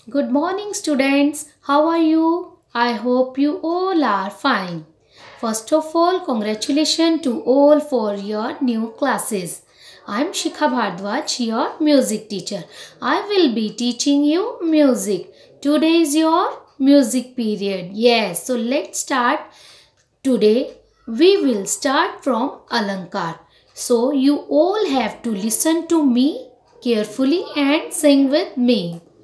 Good morning students. How are you? I hope you all are fine. First of all, congratulations to all for your new classes. I am Shikha Bhardwaj, your music teacher. I will be teaching you music. Today is your music period. Yes, so let's start. Today we will start from Alankar. So you all have to listen to me carefully and sing with me.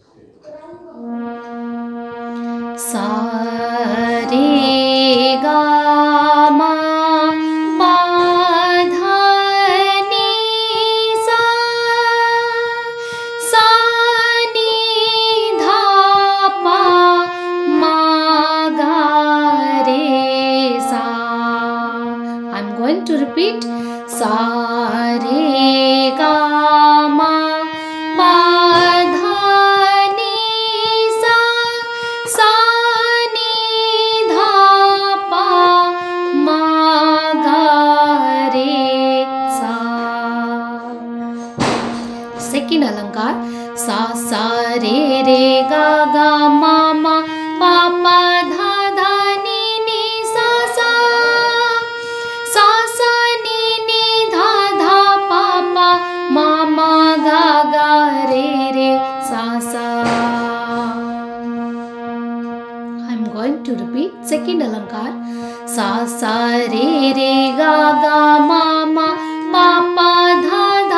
सा रे गा मा पा धा नी सा सा नी धा पा मा गा रे सा. I'm going to repeat. सा रे गा मा पा सेकंड अलंकार सा रे गा गा मा मा पा पा धा धा नी सा सा नी धा धा पा पा मा मा गा रे सा. I am going to repeat second अलंकार सा रे गा गा मा मा पा पा धा धा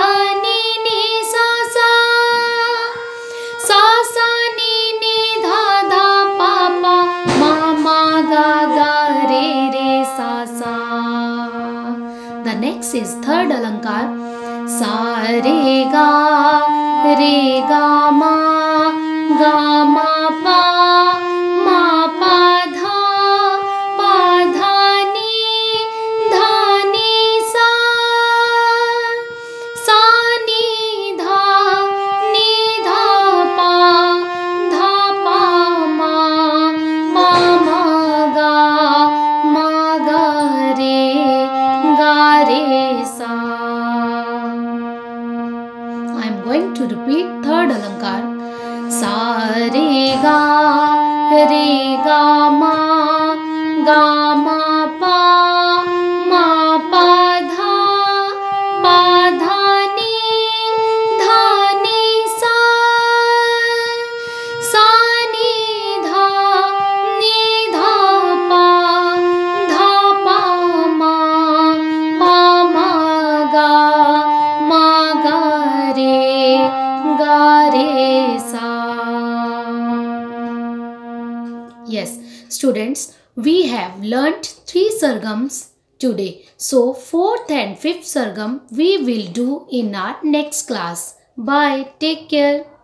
The next is third alankar sa re ga ma pa dha ni sa ni dha pa ma ga re sa. I am going to repeat third alankar sa re ga ma pa dha ni sa ni dha pa ma ga re sa. Yes, students, we have learnt 3 sargams today. So 4th and 5th sargam we will do in our next class. Bye. Take care.